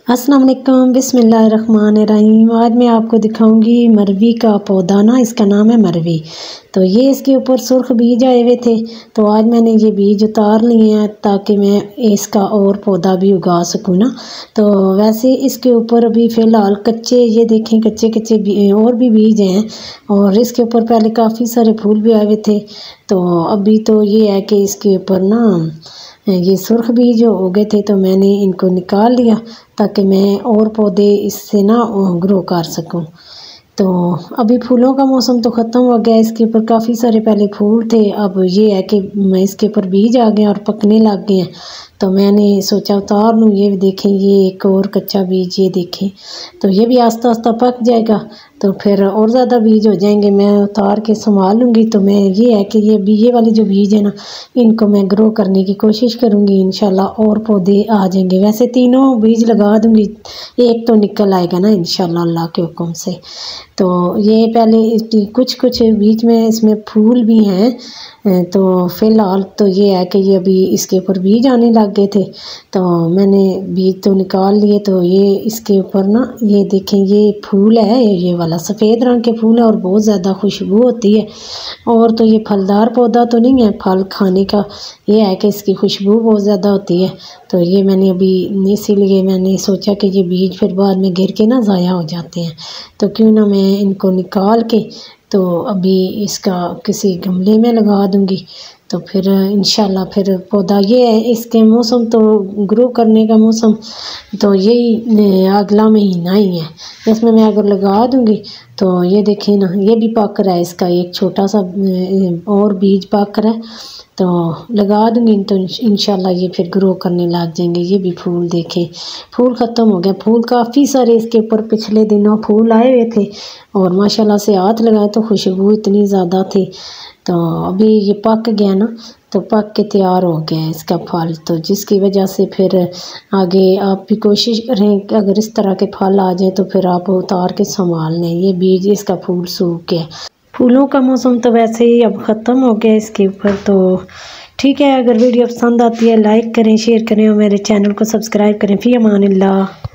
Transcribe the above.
अस्सलाम वालेकुम, बिस्मिल्लाहिर्रहमानिर्रहीम। आज मैं आपको दिखाऊंगी मरवी का पौधा ना, इसका नाम है मरवी। तो ये इसके ऊपर सुर्ख बीज आए हुए थे, तो आज मैंने ये बीज उतार लिए हैं ताकि मैं इसका और पौधा भी उगा सकूँ ना। तो वैसे इसके ऊपर अभी फ़िलहाल कच्चे, ये देखें कच्चे कच्चे और भी बीज हैं, और इसके ऊपर पहले काफ़ी सारे फूल भी आए हुए थे। तो अभी तो ये है कि इसके ऊपर ना ये सुर्ख बीज हो गए थे, तो मैंने इनको निकाल लिया ताकि मैं और पौधे इससे ना ग्रो कर सकूं। तो अभी फूलों का मौसम तो ख़त्म हो गया, इसके ऊपर काफ़ी सारे पहले फूल थे, अब ये है कि मैं इसके ऊपर बीज आ गए और पकने लग गए हैं। तो मैंने सोचा उतार लूँ। ये भी देखें, ये एक और कच्चा बीज, ये देखें, तो ये भी आस्ता आस्ता पक जाएगा, तो फिर और ज़्यादा बीज हो जाएंगे। मैं उतार के संभाल लूँगी। तो मैं ये है कि ये वाले जो बीज है ना, इनको मैं ग्रो करने की कोशिश करूँगी, इंशाल्लाह और पौधे आ जाएंगे। वैसे तीनों बीज लगा दूँगी, एक तो निकल आएगा ना इंशाल्लाह अल्लाह के हुक्म से। तो ये पहले कुछ बीच में इसमें फूल भी हैं, तो फ़िलहाल तो ये है कि ये अभी इसके ऊपर बीज आने लग गए थे, तो मैंने बीज तो निकाल लिए। तो ये इसके ऊपर ना, ये देखें, ये फूल है, ये वाला सफ़ेद रंग के फूल है और बहुत ज़्यादा खुशबू होती है। और तो ये फलदार पौधा तो नहीं है फल खाने का, ये है कि इसकी खुशबू बहुत ज़्यादा होती है। तो ये मैंने अभी, इसीलिए मैंने सोचा कि ये बीज फिर बाद में गिर के ना ज़ाया हो जाते हैं, तो क्यों ना मैं इनको निकाल के तो अभी इसका किसी गमले में लगा दूँगी। तो फिर इंशाल्लाह फिर पौधा, ये है इसके मौसम तो ग्रो करने का मौसम तो यही अगला महीना ही है, इसमें मैं अगर लगा दूँगी तो ये देखें ना, ये भी पक रहा है, इसका एक छोटा सा और बीज पक रहा है, तो लगा दूँगी तो इंशाल्लाह ये फिर ग्रो करने लग जाएंगे। ये भी फूल देखें, फूल ख़त्म हो गया, फूल काफ़ी सारे इसके ऊपर पिछले दिनों फूल आए हुए थे, और माशाल्लाह से हाथ लगाए तो खुशबू इतनी ज़्यादा थी। तो अभी ये पक गया ना, तो पक के तैयार हो गया है इसका फल, तो जिसकी वजह से फिर आगे आप भी कोशिश करें कि अगर इस तरह के फल आ जाए तो फिर आप उतार के संभाल लें। ये बीज, इसका फूल सूख गया। फूलों का मौसम तो वैसे ही अब ख़त्म हो गया इसके ऊपर। तो ठीक है, अगर वीडियो पसंद आती है लाइक करें, शेयर करें और मेरे चैनल को सब्सक्राइब करें। फ़ी अमानिल्लाह।